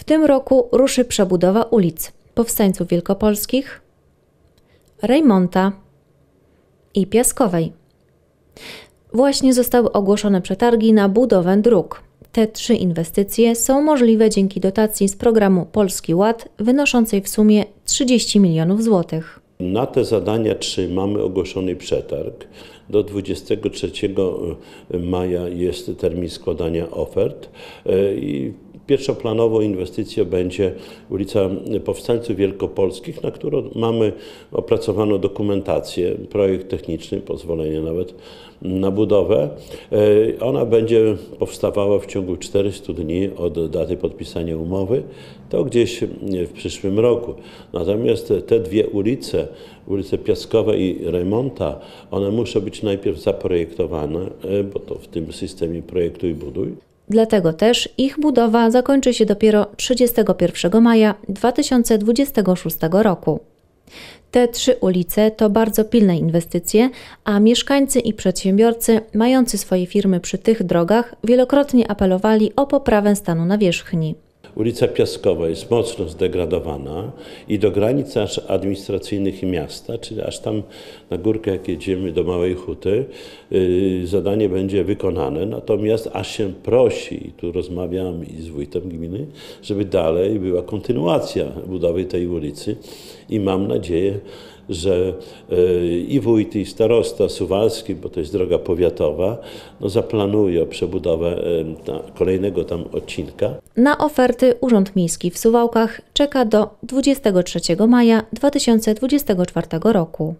tym roku ruszy przebudowa ulic Powstańców Wielkopolskich, Rejmonta i Piaskowej. Właśnie zostały ogłoszone przetargi na budowę dróg. Te 3 inwestycje są możliwe dzięki dotacji z programu Polski Ład wynoszącej w sumie 30 milionów złotych. Na te zadania 3 mamy ogłoszony przetarg. Do 23 maja jest termin składania ofert i pierwszoplanową inwestycją będzie ulica Powstańców Wielkopolskich, na którą mamy opracowaną dokumentację, projekt techniczny, pozwolenie nawet na budowę. Ona będzie powstawała w ciągu 400 dni od daty podpisania umowy, to gdzieś w przyszłym roku. Natomiast te 2 ulice, ulice Piaskowa i Rejmonta, one muszą być najpierw zaprojektowane, bo to w tym systemie projektuj, buduj. Dlatego też ich budowa zakończy się dopiero 31 maja 2026 roku. Te 3 ulice to bardzo pilne inwestycje, a mieszkańcy i przedsiębiorcy mający swoje firmy przy tych drogach wielokrotnie apelowali o poprawę stanu nawierzchni. Ulica Piaskowa jest mocno zdegradowana i do granic aż administracyjnych miasta, czyli aż tam na górkę jak jedziemy do Małej Huty, zadanie będzie wykonane. Natomiast aż się prosi, i tu rozmawiam i z wójtem gminy, żeby dalej była kontynuacja budowy tej ulicy i mam nadzieję, że i wójt, i starosta suwalski, bo to jest droga powiatowa, zaplanuje przebudowę kolejnego tam odcinka. Na oferty Urząd Miejski w Suwałkach czeka do 23 maja 2024 roku.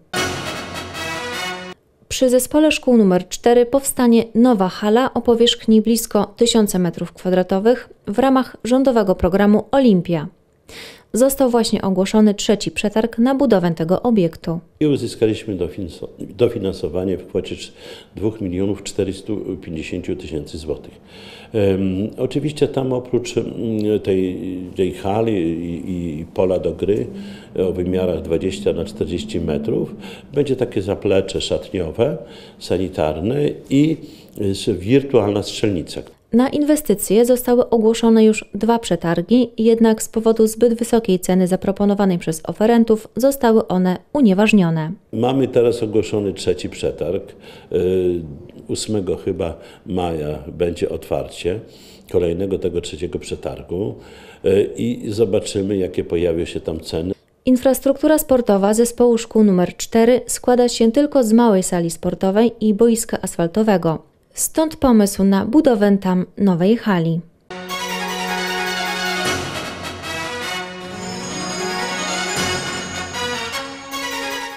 Przy zespole szkół nr 4 powstanie nowa hala o powierzchni blisko 1000 m2 w ramach rządowego programu Olimpia. Został właśnie ogłoszony 3. przetarg na budowę tego obiektu. I uzyskaliśmy dofinansowanie w kwocie 2 450 000 złotych. Oczywiście tam oprócz tej hali i pola do gry o wymiarach 20 na 40 metrów będzie takie zaplecze szatniowe, sanitarne i wirtualna strzelnica. Na inwestycje zostały ogłoszone już 2 przetargi, jednak z powodu zbyt wysokiej ceny zaproponowanej przez oferentów zostały one unieważnione. Mamy teraz ogłoszony 3. przetarg. 8 chyba maja będzie otwarcie kolejnego tego 3. przetargu i zobaczymy, jakie pojawią się tam ceny. Infrastruktura sportowa zespołu szkół nr 4 składa się tylko z małej sali sportowej i boiska asfaltowego. Stąd pomysł na budowę tam nowej hali.